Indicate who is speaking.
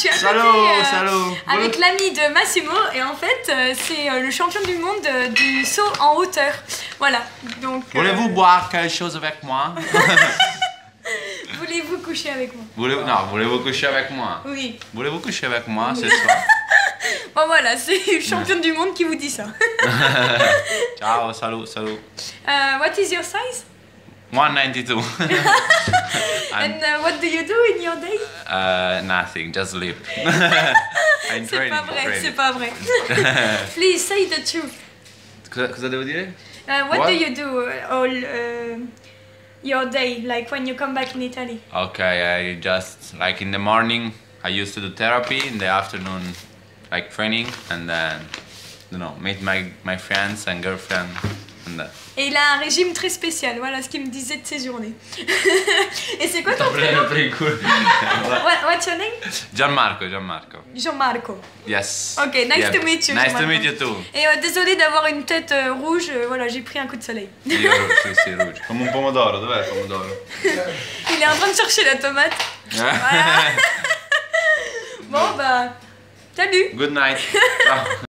Speaker 1: suis à côté
Speaker 2: Salut.
Speaker 1: avec l'ami de Massimo et en fait c'est le champion du monde du saut en hauteur. Voilà, donc...
Speaker 2: Voulez-vous boire quelque chose avec moi?
Speaker 1: Voulez-vous coucher avec moi?
Speaker 2: Voulez-vous coucher avec moi?
Speaker 1: Oui.
Speaker 2: Voulez-vous coucher avec moi ce soir?
Speaker 1: Bon voilà, c'est le champion du monde qui vous dit ça.
Speaker 2: Ciao, salut.
Speaker 1: What is your size?
Speaker 2: 192.
Speaker 1: And what do you do in your day?
Speaker 2: Nothing, just sleep. I'm
Speaker 1: C'est
Speaker 2: training,
Speaker 1: pas vrai,
Speaker 2: training.
Speaker 1: c'est pas vrai. Please say the truth.
Speaker 2: Cosa devo dire?
Speaker 1: What do you do all your day, like when you come back in Italy?
Speaker 2: Okay, I just, like in the morning, I used to do therapy, in the afternoon, like training, and then, meet my friends and girlfriend, and that.
Speaker 1: Et il a un régime très spécial, voilà ce qu'il me disait de ses journées. Et c'est quoi ton prénom? What's your name?
Speaker 2: Gianmarco.
Speaker 1: Jean-Marco.
Speaker 2: Yes.
Speaker 1: Ok, nice to meet you.
Speaker 2: Nice to meet you too.
Speaker 1: Et désolé d'avoir une tête rouge, voilà, j'ai pris un coup de soleil.
Speaker 2: Sì, rouge. Come un pomodoro, dov'è il pomodoro?
Speaker 1: Il est en train de chercher la tomate. Voilà. Bon bah, salut.
Speaker 2: Good night. Ciao.